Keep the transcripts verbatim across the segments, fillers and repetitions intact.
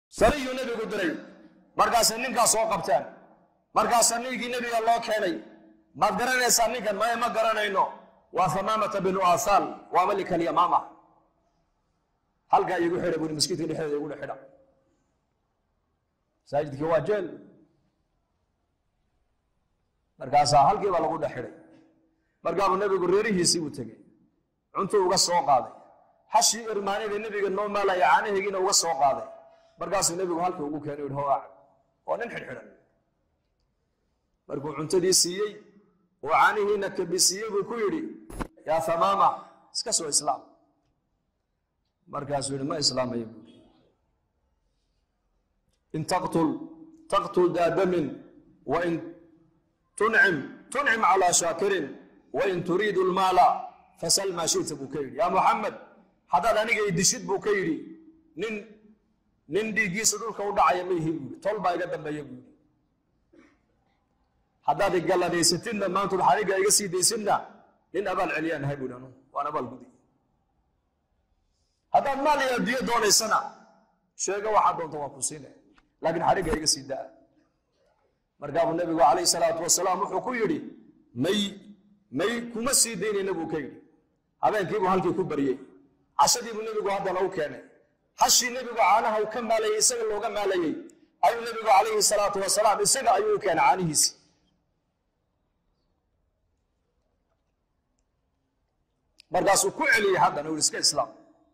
sariyu nabigu diray markaas ninka soo qabtaan markaas ninkii nabiga loo keenay ma garanaysaa ninkan ma ma garanayno waa Thamaamah bin Asal waa malika al-Yamama halka igu xidhay buu miskiidka dhexdeeda igu xidha saajidkii waa jeel markaas halkii baa lagu dhaxidhay markaa nabigu reerihiisii uu tagay cunto uga soo qaaday hashi irmaanada nabiga noo maalay caanaheegina uga soo qaaday markaas nabigu halkii ugu keenay oo hawaa oo nin xidhxidhan markuu cuntadii siiyay oo caanihiina ka bisiyay buu ku yiri ya Thamaamah iska soo islaam markaas uu ma islaamay in taqtul taqtul daadamin wa in tun'im tun'im ala shakirin wa in turidu al-mala fasal ma shi'ta buu kayri ya Muhammad hadda aniga idishid buu kayri nin nin dhigiisa dhulka u dhacay ma yihiin tol baa iga dambeeyay buu hadda galadaysatina maanta xariga iga sii deysina nin abaal celiyaan hay buu waan abaal gudi hadda maal iyo diyo doonaysana sheega waxa doonto waa ku siinay laakiin xariga iga sii daa markaa nabigu kaleey salaatu wasalaam wuxuu ku yiri may may kuma sii deynayna buu kayri habeenkii buu halkii ku bariyay ashadii buu nabigu hadda loo keenay hashi nabigu caanaha uu ka maalayay isaga looga maalayay ayuu nabigu kaleey salaatu wasalaam isaga ayuu keenay caanihiisa markaas uu ku celiyay hadda uu iska islaam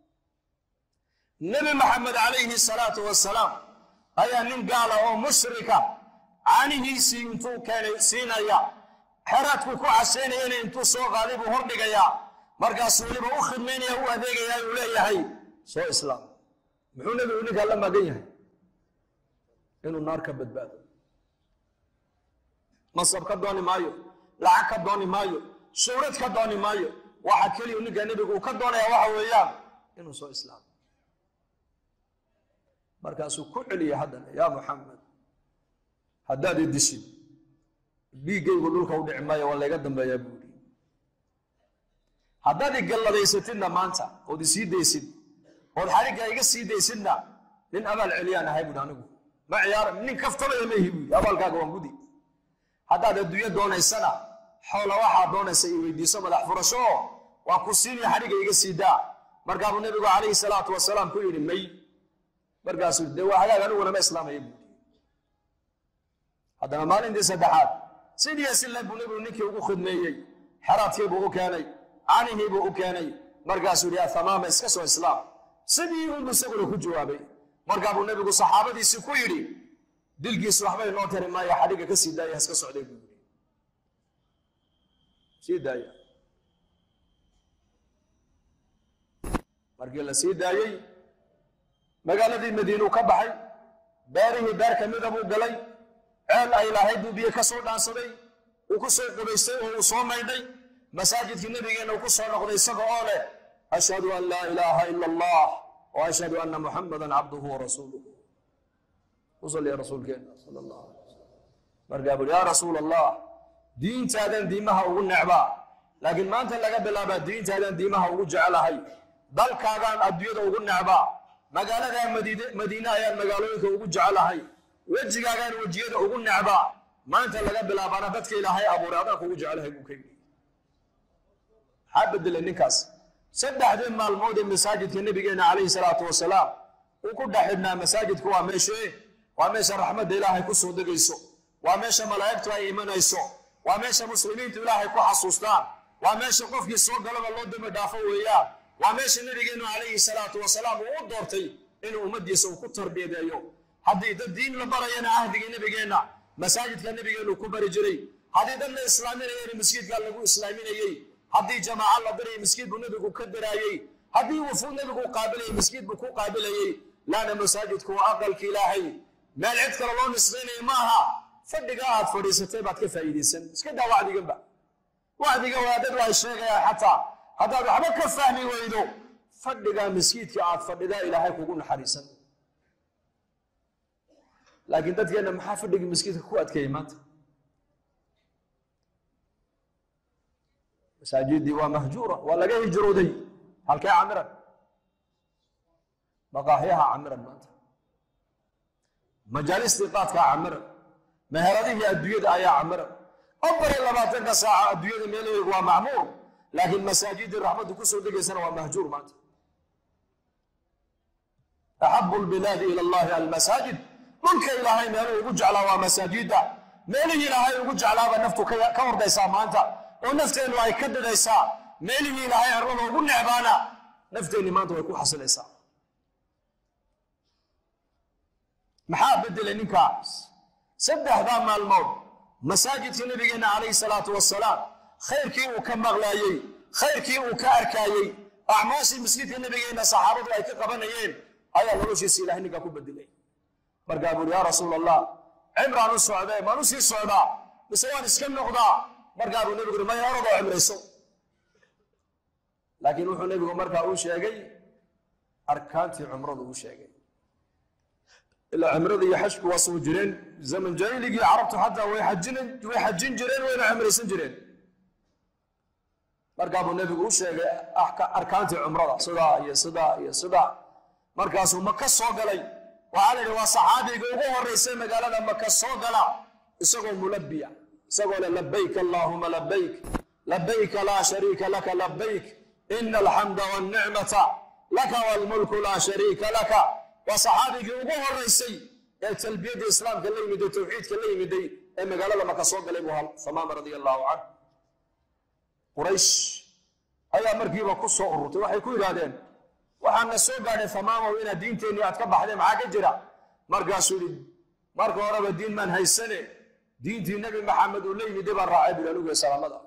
nabi maxamed kaleey salaatu wasalaam ayaa nin gaala oo mushrika caanihiisii intuu keenay siinaya xaraadku ku caseynayna intuu soo qaaday buu hordhigaya markaas waliba u khidmeynaya uu adeegaya uu leeyahay soo islaam muxuu nabigu ninka la magan yahay inuu naar ka badbaado masab ka dooni maayo lacag ka dooni maayo shuurad ka dooni maayo waxa kaliya ninka nabigu ka doonaya waxa weeyaan inuu soo islaam markaas uu ku celiyay haddana ya Muhammad haddaad idishid dhiigaygu dhulka u dhici maayo waa laga dambeeyaa buu yiri haddaad galadaysatina maanta oo sii deysid oo xariga iga sii deysidna nin abaal celiyaan ahay buu anigu ma ciyaar nin kaftabay ma hibi abaalkaaga waan gudi haddaad adduunyo doonaysana xawla waxa doonaysa i weydiiso madax furasho waa ku siinay xariga iga sii daa markaa buu nabigu kaleey salaatu wasalaam ku yiri may markaas uu deewa hagaag anigu ma islaamay buu haddana maalintii saddexaad sidii asla buu nabigu ninkii ugu khidmeeyay xaraadkii buu u keenay caanihii buu u keenay markaas uu yaa Thamaamah iska soo islaam sidii uu isaguna ku jawaabay markaa buu nabigu saxaabadiisii ku yiri dilkiisu waxba inoo tari maayo xadiga ka sii daaya iska socday buu yiri sii daaya markii la sii daayay magaaladii Madiina ka baxay baarihi baar kamid ah buu galay ceel ay lahayd buu biyo ka soo dhaansaday uu ku soo qubaystay oo uu soo maydhay masaajidkii nabigeena uu ku soo noqday isagoo oo leh ashhadu an la ilaha illa allah wa ashhadu anna muhammadan abduhu wa rasuluhu وصلي يا رسول الله صلى الله عليه وسلم مرقابل يا رسول الله دين تادن ديمها ونعبا لكن ما أنت لقى بلابا دين تادن ديمها وجعلها هي بل كاغان أدوية ونعبا مقالة مدينة يا مقالوك وجعلها هي وجه كاغان وجيه ونعبا ما أنت لقى بلابا أنا بتك إلى هاي أبو رابك وجعلها هي حابد للنكاس سدح دين مال الموت مساجد النبي عليه الصلاة والسلام وكل حبنا مساجد كوا ماشي وماشى رحمة إلهي كسر دقيسو وماشى ملاك أي من يسوع وماشى مسلمين إلهي كحسوستان وماشى قف يسوع قلب الله دم دافع وياه وماشى نبينا عليه الصلاة والسلام وقدرتي إنه أمد يسوع كتر بيده يوم هذه الدين لبرينا عهد نبينا مساجد كان نبينا كبر جري هذه دم الإسلامين يعني مسجد قال له إسلامين يي هذه جماعة الله بري مسجد بنبي كبر يي هذه وفود نبي قابل مسجد بكو قابل يي لا مساجد كو أقل كلاهي ما العدك الله نسبيني ماها فدقاءات فريستي بعد كيف يديسن اسكدا وعدي قنبا وعدي قوادد وعشيق يا حتى هذا بحبا كفهمي ويدو فدقاء مسكيت كعاد فدقاء إلهي كوكون حريسا لكن تدقى أن محافظ دقاء مسكيت كوات كيمات مساجد دي ومهجورة ولا جاي جرودي هل كي عمرا مقاهيها عمرا مات مجالس قادك عمر مهرده الديود آيا عمر أفضل لباتنك ساعة الديود ميلو هو معمور لكن مساجد الرحمة كسر دقي سنة ومهجور مات أحب البلاد إلى الله المساجد ملك إلهي ميلو يقجع لها مساجد ميلو إلهي يقجع لها نفتو كور ديسا مانتا ونفتو إنه يكد ديسا ميلو إلهي أرونه وقل نعبانا نفتو إنه مانتا ويكون حصل ديسا محاب بدل النكاس سد هذا مال الموت مساجد نبينا عليه الصلاة والسلام خير كي وكم مغلايي خير كي وكاركايي أعماس مسجد نبينا صحابة لا يتقبلين أيا لروش يسيله إنك أكون بدلي برقابوا يا رسول الله عمران السعودية ما نسي السعودة بسوان اسكن نقضاء برقابوا نبي ما يرضى عمر يسو لكن وحو نبي مركا وشيغي أركانتي عمره وشيغي إلا عمره يحشك وصو جرين زمن جاي لقي عربته حتى ويحجين ويحجين جرين وين عمر يسن جرين مرقابوا النبي وشيغي أركانتي عمره صدا يا صدا يا صدا مركاسو مكة صوغلي وعلى لي وصحابي ugu horeysay magaalada Makka soo gala isagoo mulabbiya isagoo labbayk Allahumma labbayk labbayk la sharika lak labbayk innal hamda wan ni'mata lak wal mulku la sharika lak wa sahabi ugu horeysay ee talbiyada islaamka la yimid tawxiidka la yimid ee magaalada Makka soo galay buu hal Samaama radiyallahu anhu Quraysh ayaa markiiba ku soo ururtay waxay ku yiraahdeen waxaan soo gaadhay Samaama ina diinteeni aad ka baxday maxaa ka jira markaasuu yiri marka horeba diin man haysane diintii nabi maxamed oo leeyay dib raacay bilaluga salaamada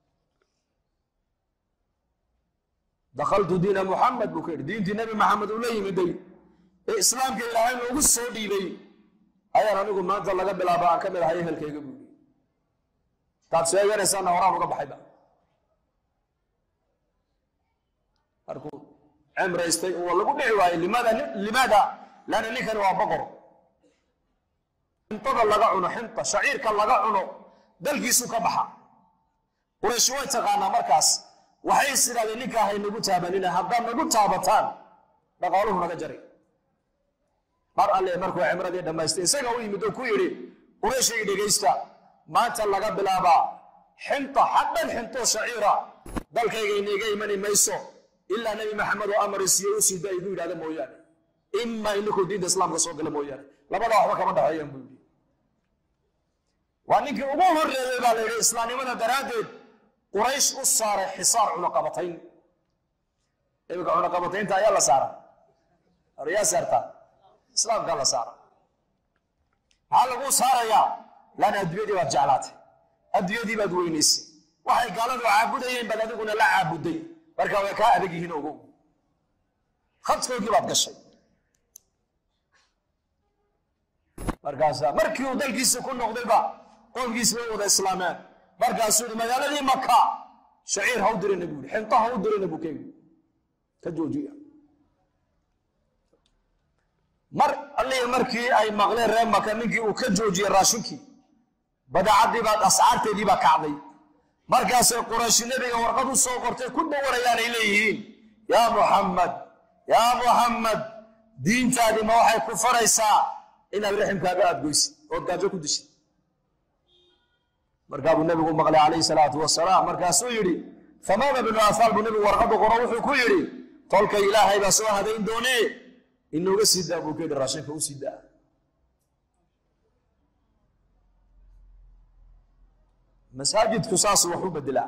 dakhaltu diin muhammad bukir diintii nabi maxamed oo leeyay day ee islaamka ilaahay loogu soo dhiibay ayaan anigu maanta laga bilaabo aan ka mid ahay halkayga buugi taad sheeganaysaa horaan uga baxayba arku عمر يستي والله قد دعي لماذا لماذا لأن نكن وابقر انتظر لقعنا حنطة شعير كان لقعنا دلقي سوك بحا ورشوية تغانا مركز وحيس إلى نكا هاي نقول تابنين هدام نقول تابتان بقالوه نجري مرأة اللي مركو عمر دي دم يستي سيقوي مدو كويري ورشي دي جيستا ما انت لقى بلابا حنطة حتى الحنطة شعيرة دلقي نيجي مني ميسو إلا نبي محمد وأمر السيوسي دا يقول هذا موياني إما إنكم دين الإسلام رسول الله موياني لما لا أحوك من دعايا بودي وأنك أبوه الرجال الإسلام من درادد قريش أصار حصار عنقبتين يبقى عنقبتين تا يلا سارة رياس سارتا إسلام قال سارة هل أبو سارة يا لأن أدوية دي وجعلات أدوية دي بدوينيسي وحي قالوا عابدين بلدكنا لا عابدين marka way ka adag yihiin ugu khadkoodii baad gashay markaas markii uu dalkiisa ku noqdayba qoomkiisa way wada islaameen markaas uu magaaladii Makka shaciir ha u dirin nabi xinta ha u dirin nabi kay ka joojiya mar alle markii ay maqleen reer Makka ninkii uu ka joojiyay raashinkii badacadii baad ascaarteedii ba kacday markaas Quraysh nabiga warqad u soo qortay ku dhawarayaan ay leeyihiin ya Muhammad ya Muhammad diintaadi ma waxay ku faraysaa in abrahimkaaga aad goysid oo gaajo ku dishay markaa buu nabigu maqlay alayhi salaatu wasalaam markaas uu yiri Samaama bin Asal buu nabigu warqad qoro wuxuu ku yiri tolka ilaahay baa soo hadayn doonee inuu sidaa buu ka raashinka u sidaa مساجد كساس وحوب الدلاء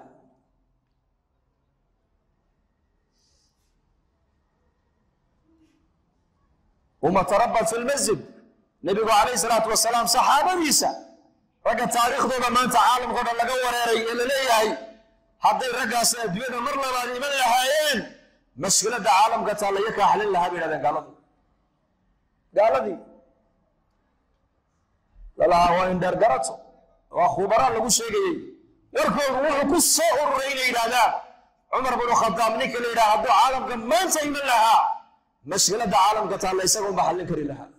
وما تربى في المسجد النبي عليه الصلاة والسلام صحابة ميسا رقا تاريخ دوبا ما انت عالم قد لقا وريري إلا ليهي حتى رقا سيدوين مر لباني من يحايين مشكلة عالم قتال ليك أحلل لها بنا ذن قال دي قال دي لا وين در قرأته وخبراء لو شيغي وركو وحو كسو urureyna ilaada Umar ibn Khattab ninka la yiraahdo caalamka maanta in laha mashkilada caalamka taala isagu ma xallin kari laha